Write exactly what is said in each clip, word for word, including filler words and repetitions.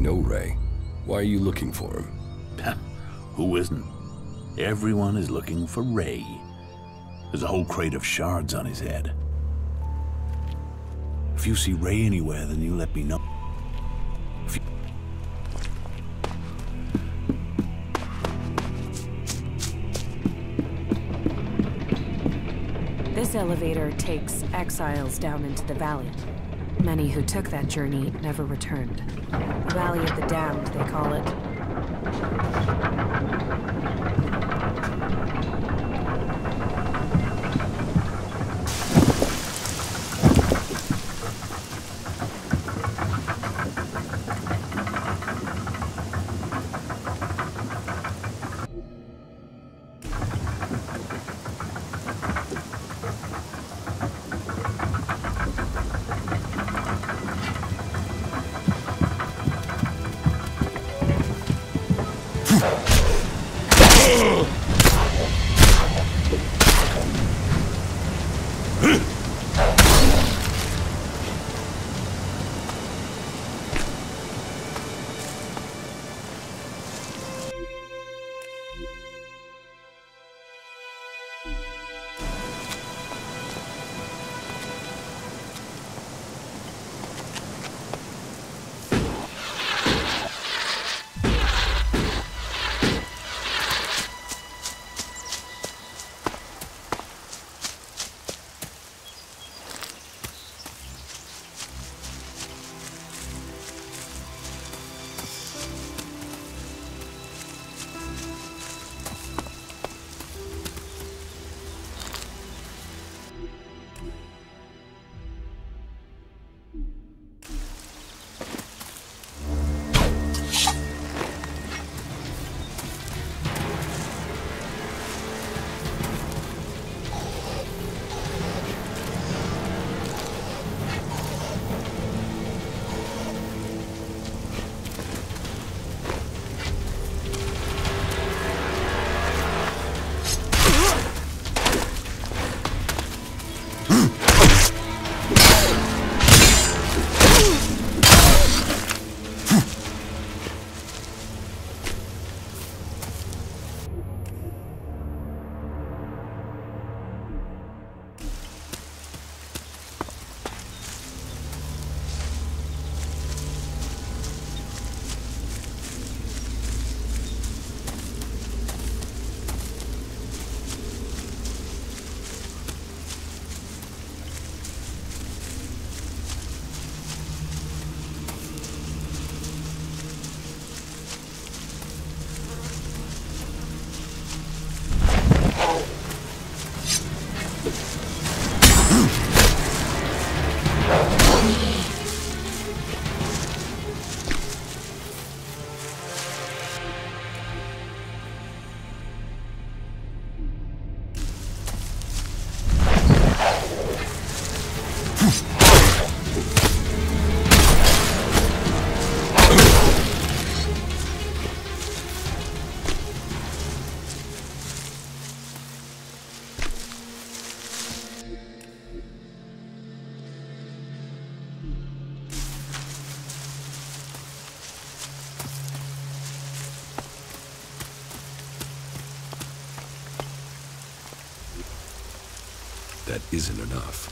know Ray. Why are you looking for him? Who isn't? Everyone is looking for Ray. There's a whole crate of shards on his head. If you see Ray anywhere, then you let me know. If you... This elevator takes exiles down into the valley. Many who took that journey never returned. The Valley of the Damned, they call it. That isn't enough.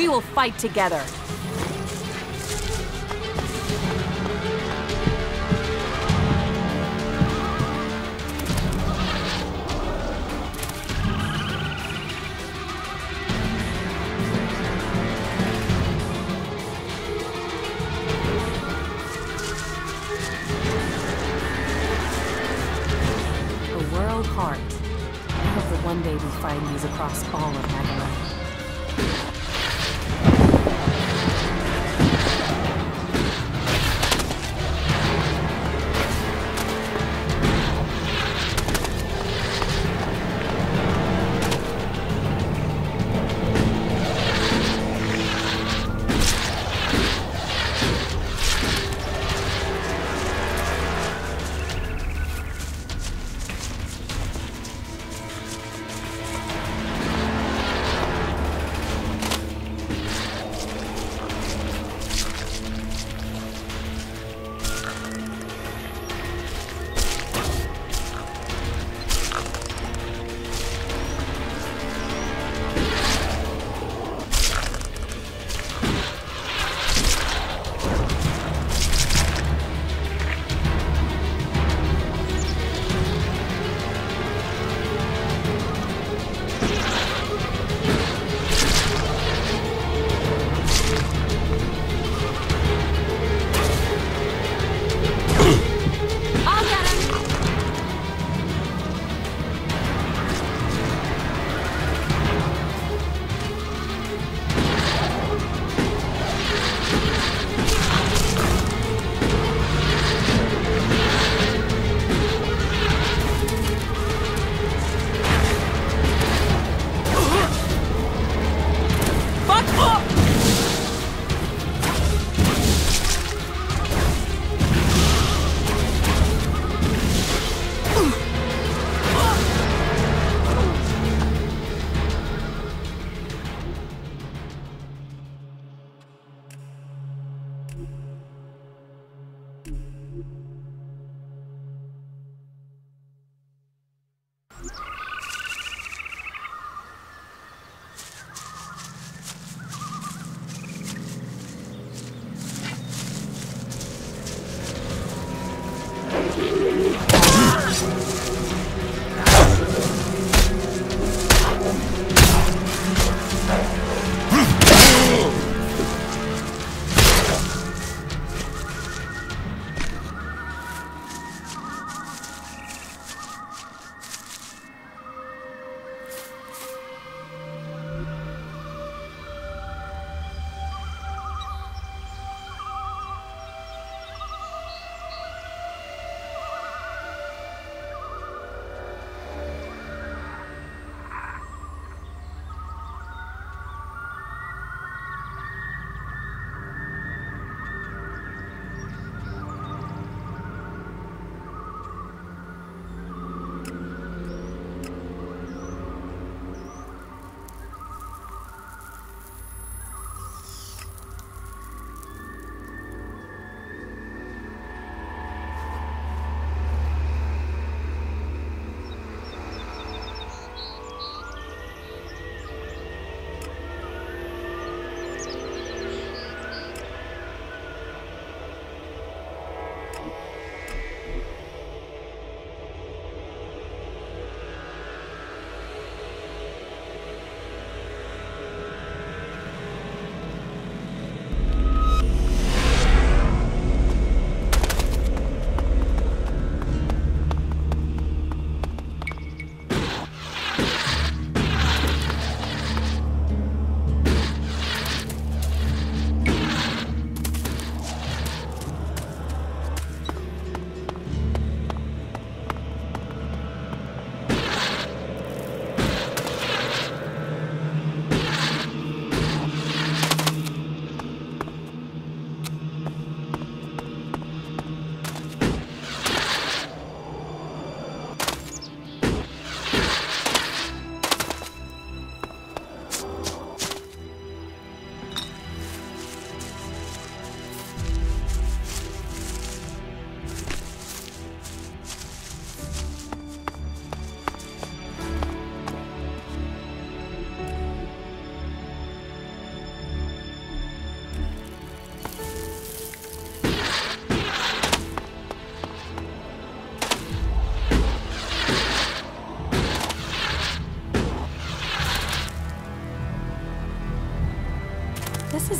We will fight together. A world heart. I hope that one day we find these across all of Magallanes.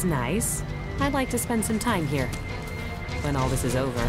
is nice. I'd like to spend some time here. When all this is over.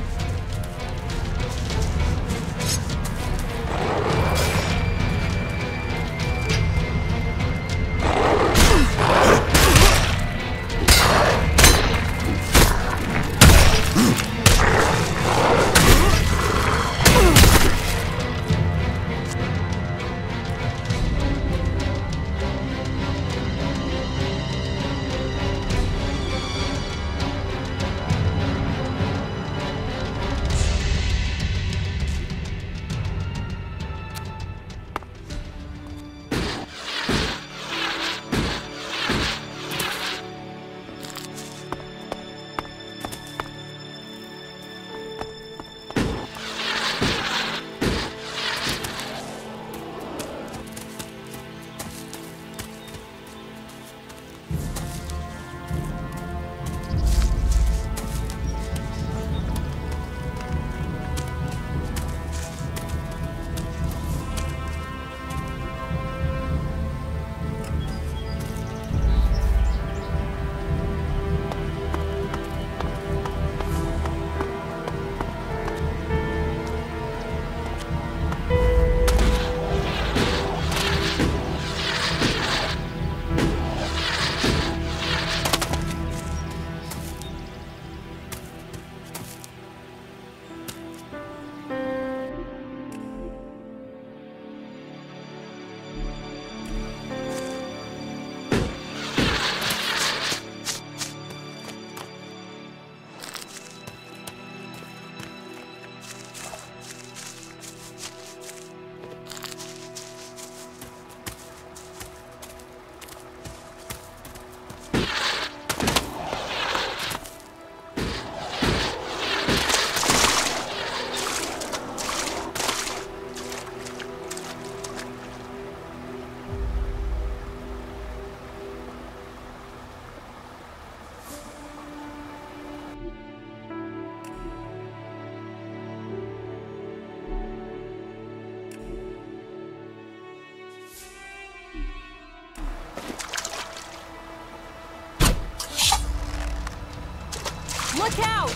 Look out!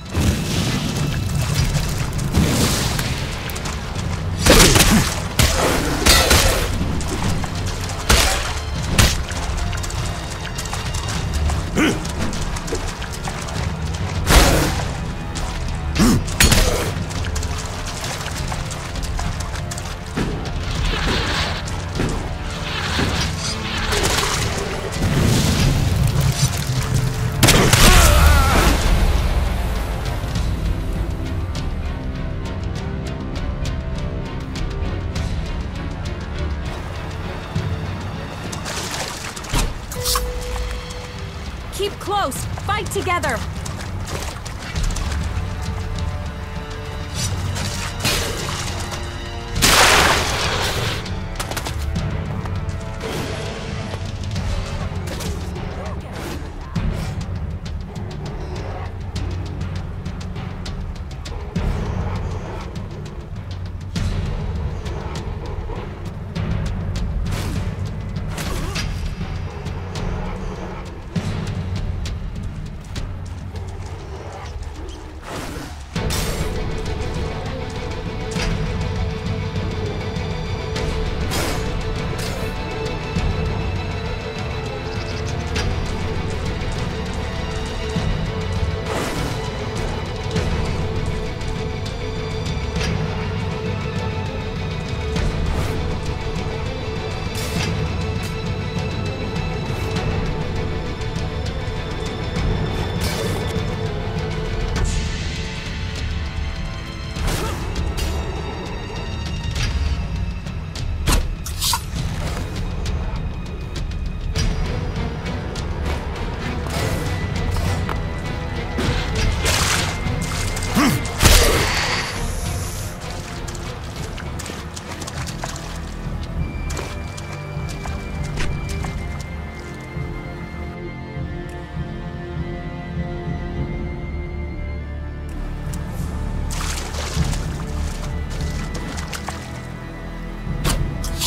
Keep close! Fight together!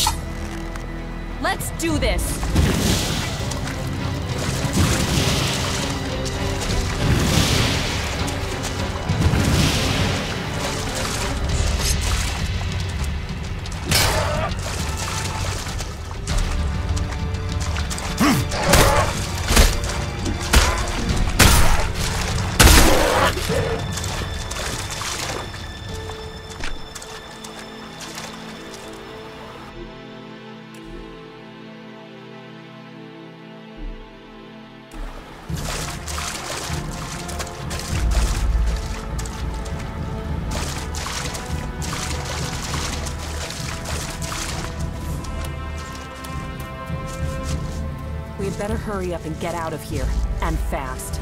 Let's do this! better hurry up and get out of here. And fast.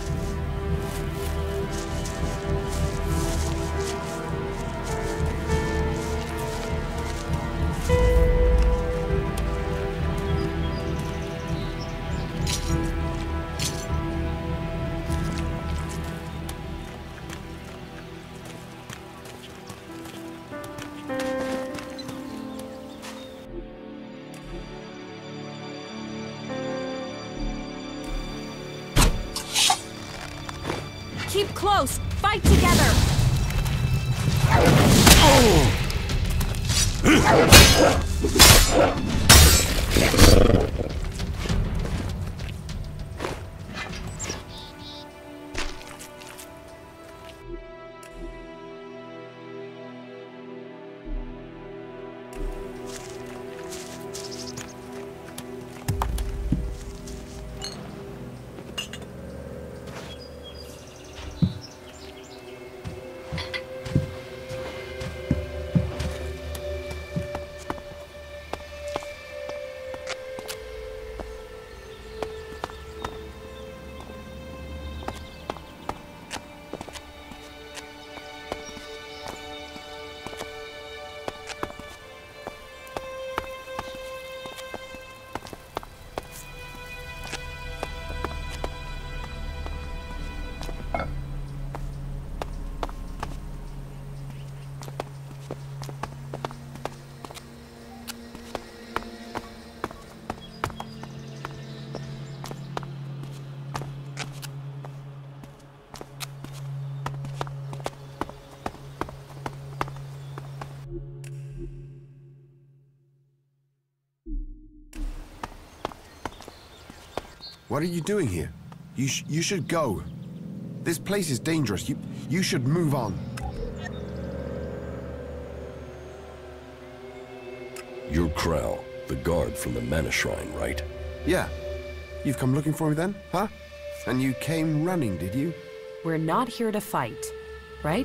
Keep close! Fight together! What are you doing here? You sh you should go. This place is dangerous. You you should move on. You're Krell, the guard from the Mana Shrine, right? Yeah. You've come looking for me then, huh? And you came running, did you? We're not here to fight, right?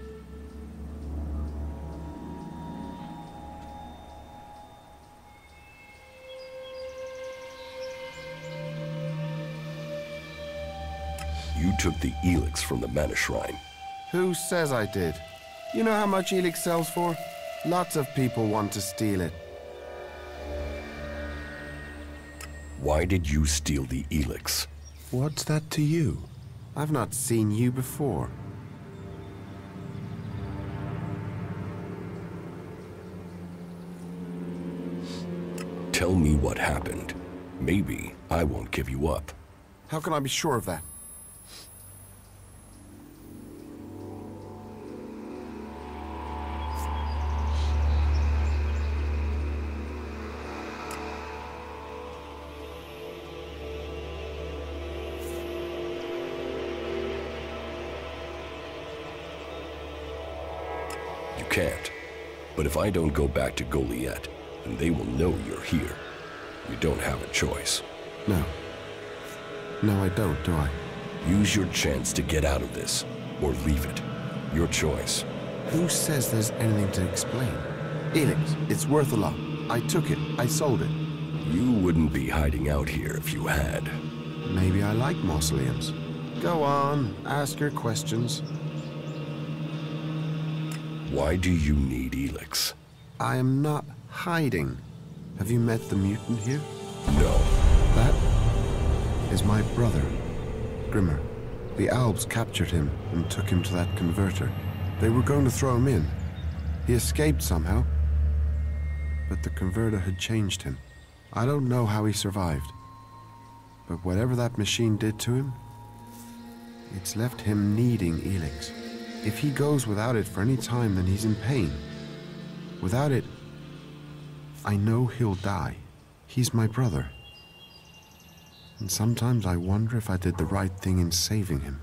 You took the Elix from the Mana Shrine. Who says I did? You know how much Elix sells for? Lots of people want to steal it. Why did you steal the Elix? What's that to you? I've not seen you before. Tell me what happened. Maybe I won't give you up. How can I be sure of that? You can't. But if I don't go back to Goliet, then they will know you're here. You don't have a choice. No. No, I don't, do I? Use your chance to get out of this, or leave it. Your choice. Who says there's anything to explain? Elix, it's worth a lot. I took it. I sold it. You wouldn't be hiding out here if you had. Maybe I like mausoleums. Go on, ask your questions. Why do you need Elix? I am not hiding. Have you met the mutant here? No. That is my brother, Grimmer. The Albs captured him and took him to that converter. They were going to throw him in. He escaped somehow, but the converter had changed him. I don't know how he survived, but whatever that machine did to him, it's left him needing Elix. If he goes without it for any time, then he's in pain. Without it, I know he'll die. He's my brother. And sometimes I wonder if I did the right thing in saving him.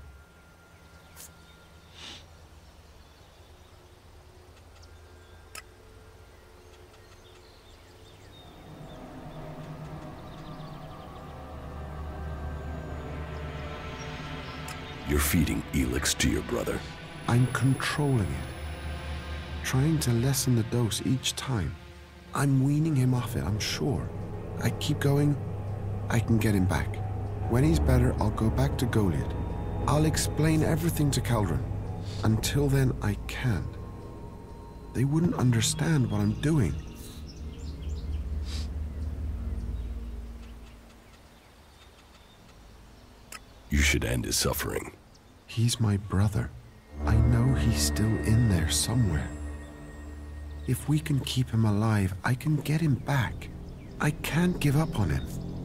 You're feeding Elix to your brother. I'm controlling it. Trying to lessen the dose each time. I'm weaning him off it, I'm sure. I keep going, I can get him back. When he's better, I'll go back to Goliad. I'll explain everything to Kaldron. Until then, I can't. They wouldn't understand what I'm doing. You should end his suffering. He's my brother. I know he's still in there somewhere. If we can keep him alive, I can get him back. I can't give up on him.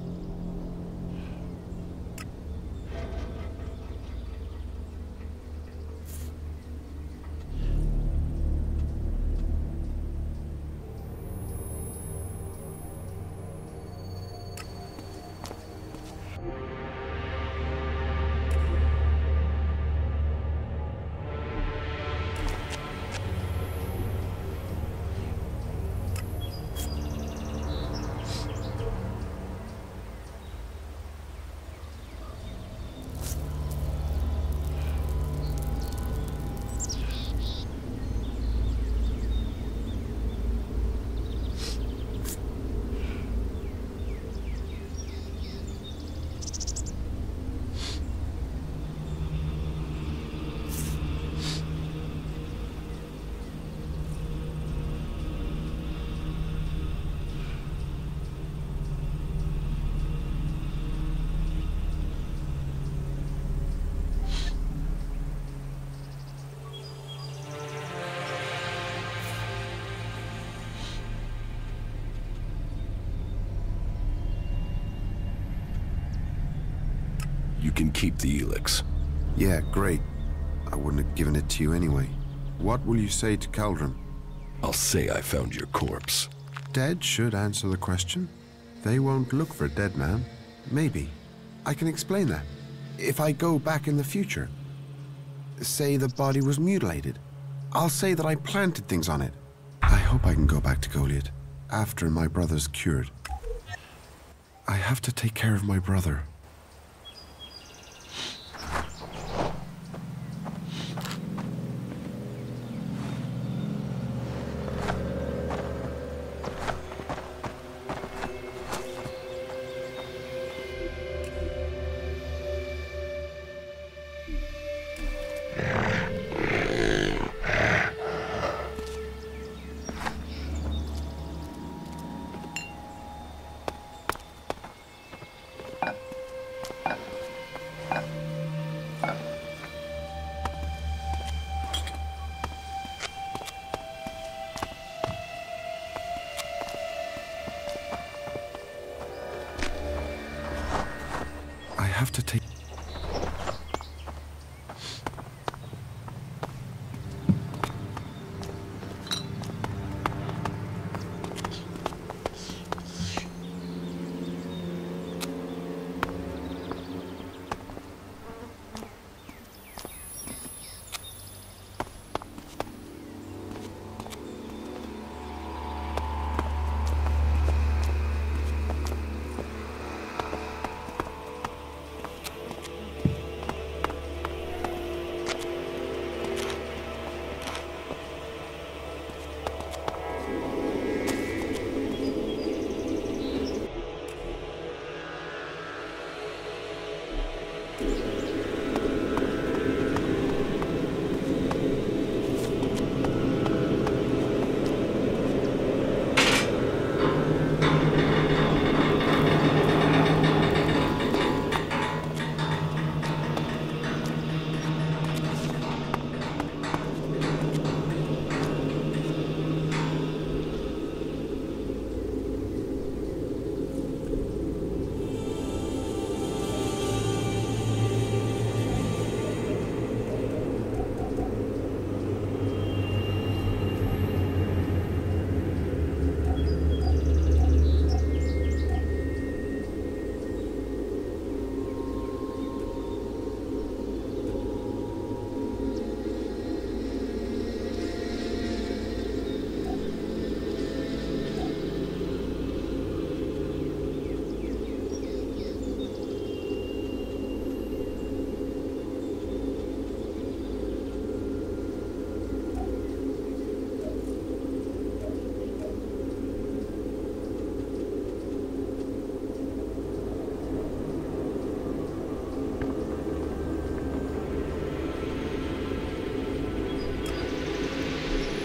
You can keep the Helix. Yeah, great. I wouldn't have given it to you anyway. What will you say to Kaldron? I'll say I found your corpse. Dead should answer the question. They won't look for a dead man. Maybe. I can explain that. If I go back in the future, say the body was mutilated, I'll say that I planted things on it. I hope I can go back to Goliad after my brother's cured. I have to take care of my brother.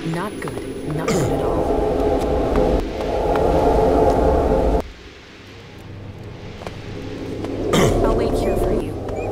Not good. Not good at all. I'll wait here for you.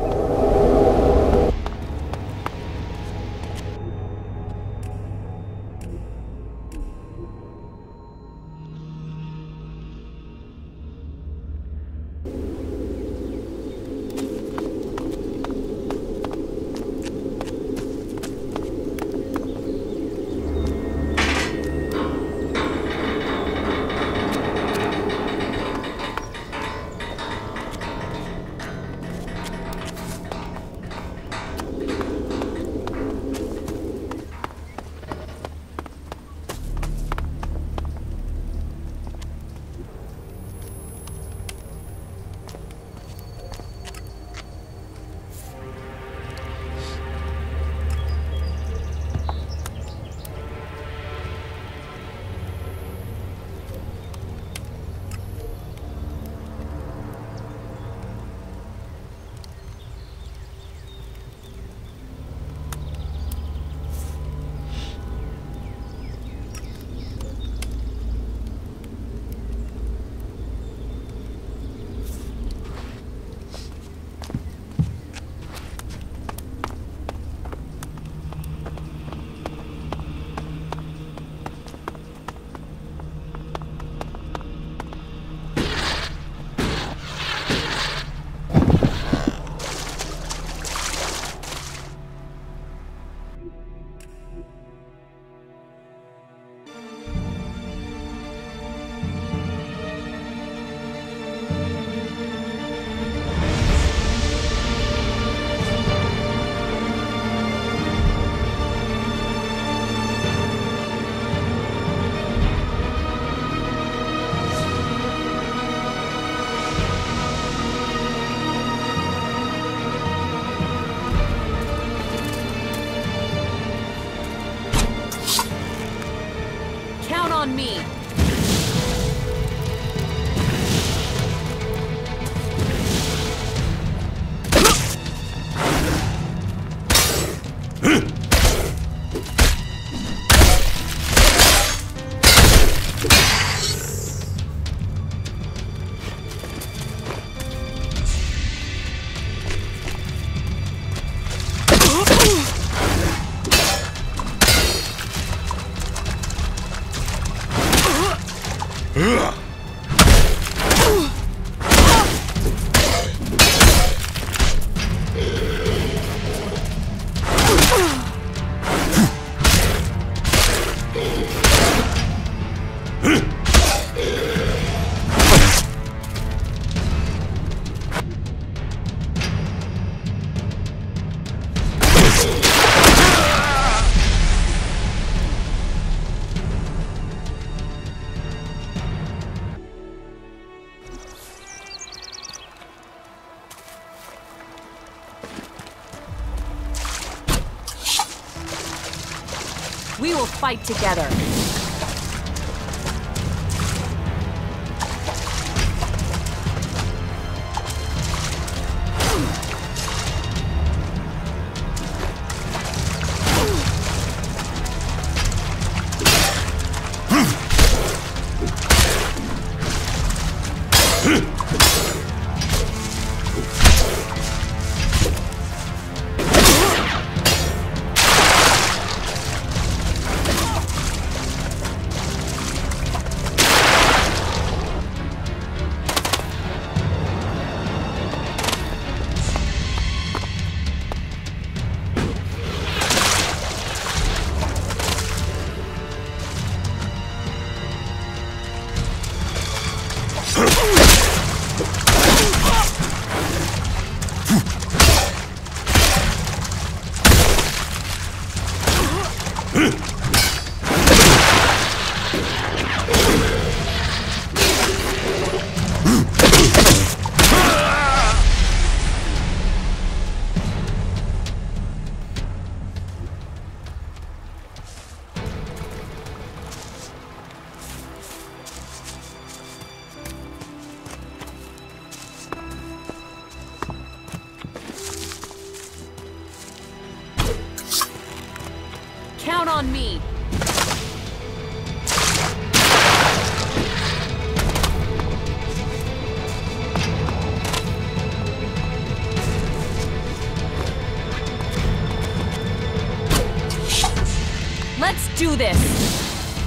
On me. We will fight together. Count on me. Let's do this!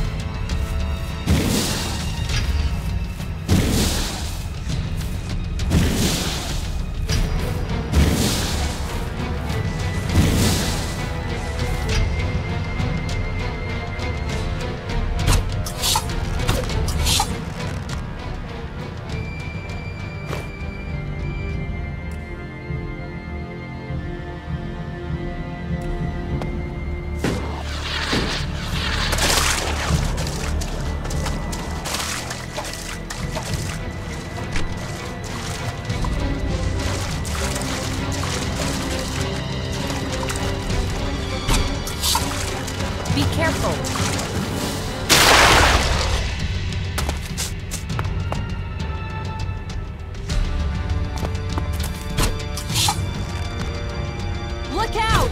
Be careful. Look out!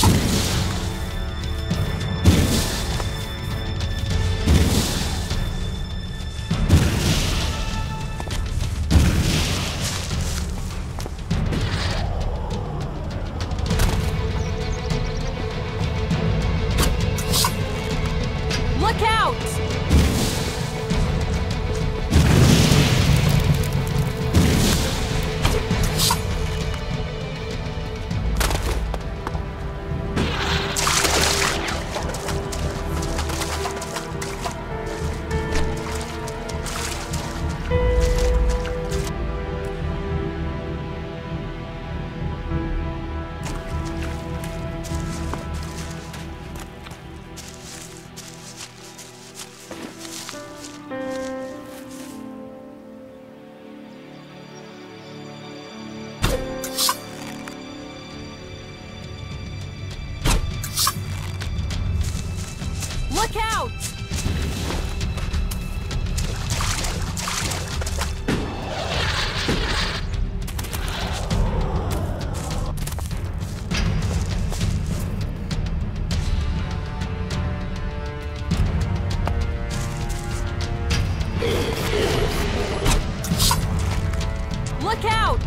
Look out! Look out! Look out!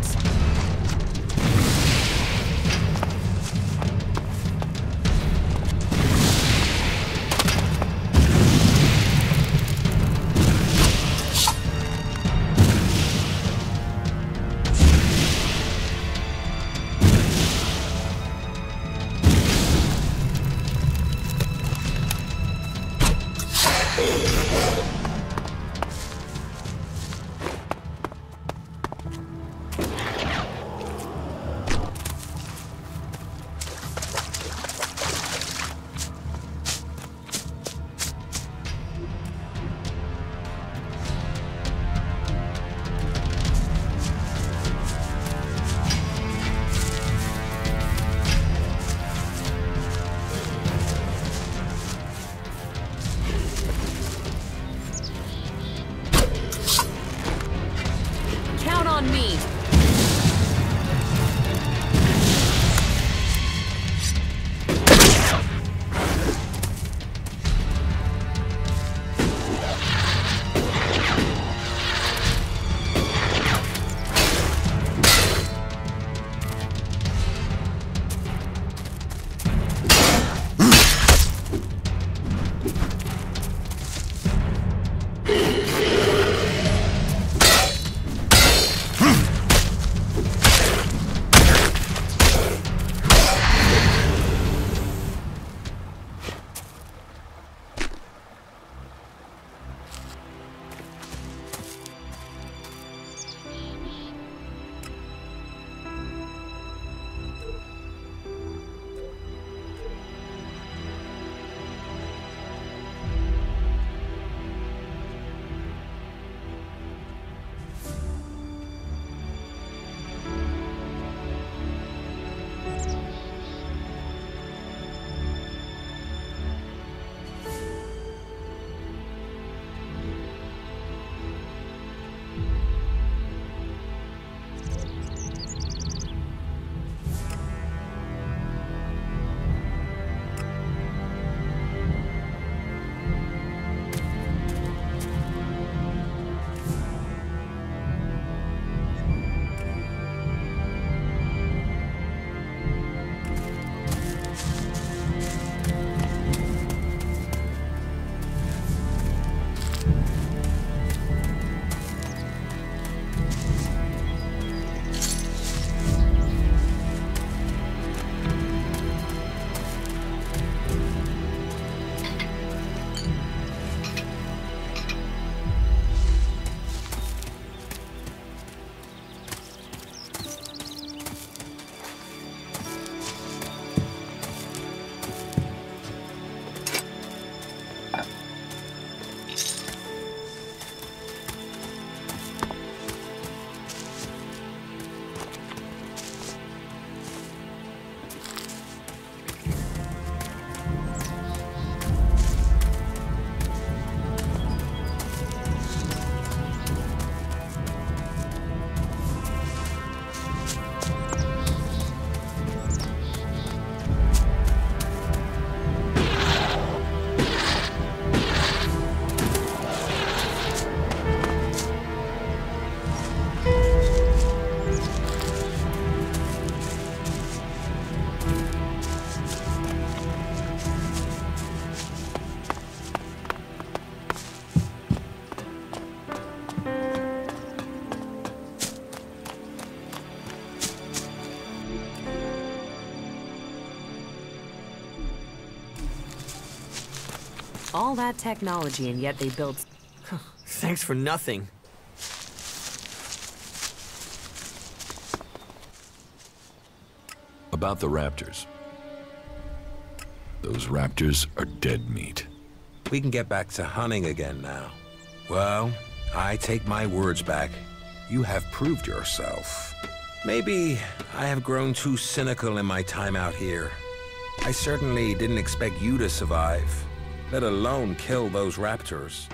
All that technology, and yet they built... Thanks for nothing. About the raptors. Those raptors are dead meat. We can get back to hunting again now. Well, I take my words back. You have proved yourself. Maybe I have grown too cynical in my time out here. I certainly didn't expect you to survive, let alone kill those raptors.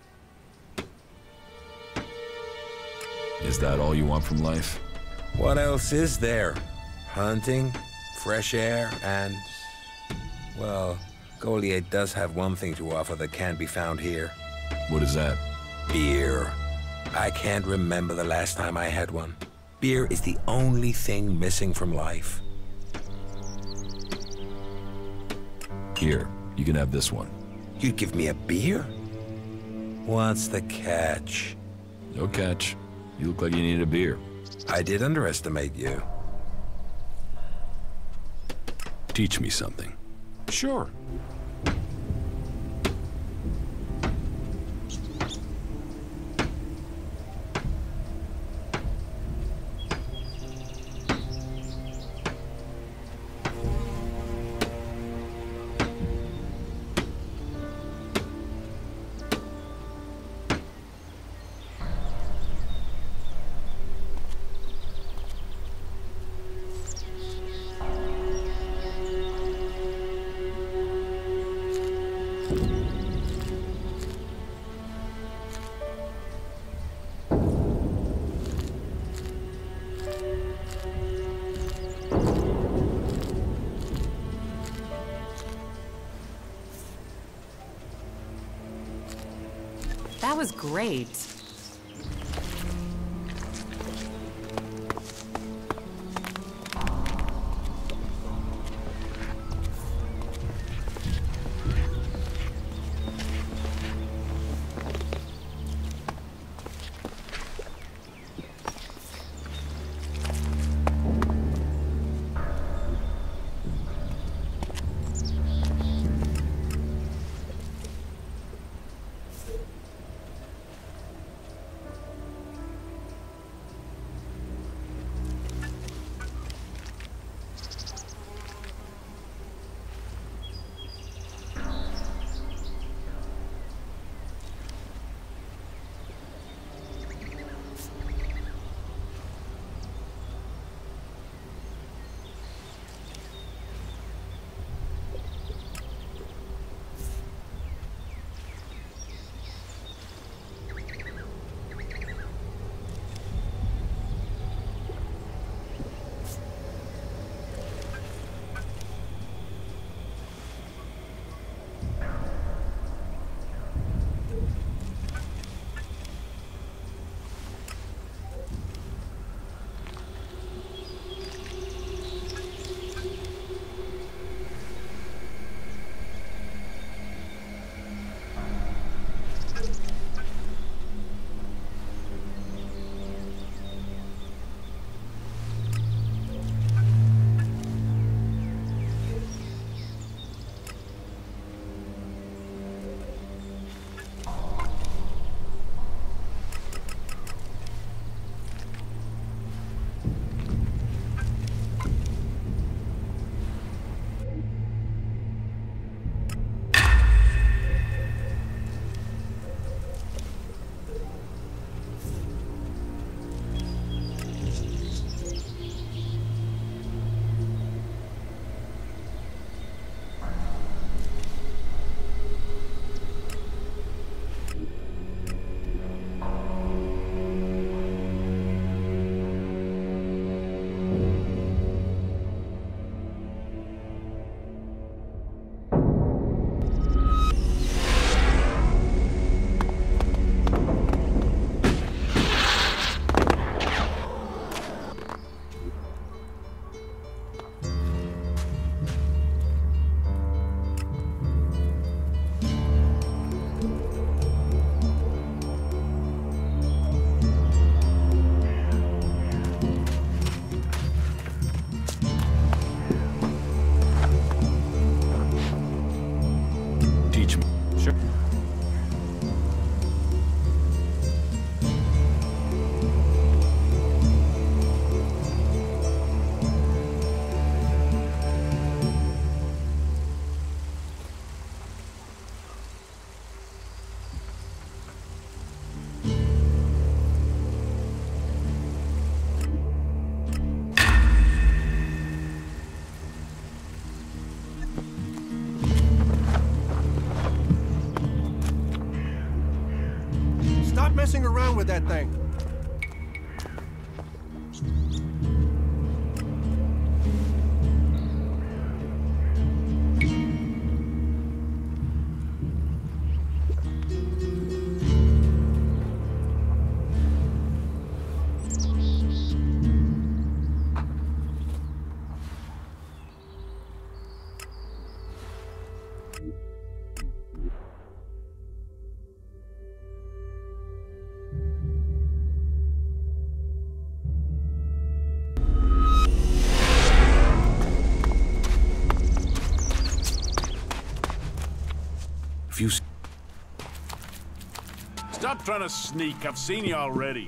Is that all you want from life? What else is there? Hunting, fresh air, and... well, Goliath does have one thing to offer that can't be found here. What is that? Beer. I can't remember the last time I had one. Beer is the only thing missing from life. Here, you can have this one. You'd give me a beer? What's the catch? No catch. You look like you need a beer. I did underestimate you. Teach me something. Sure. That was great. messing around with that thing. If you... Stop trying to sneak. I've seen you already.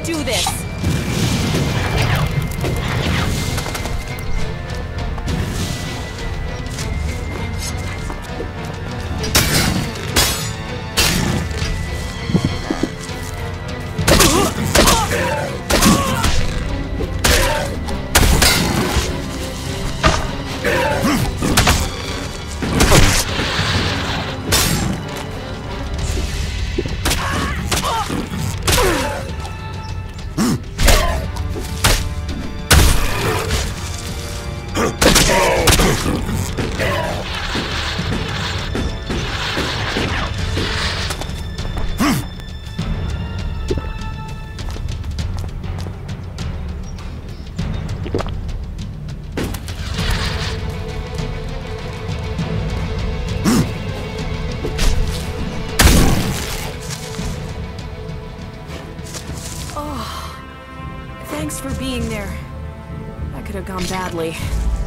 do this! Thanks for being there. That could have gone badly.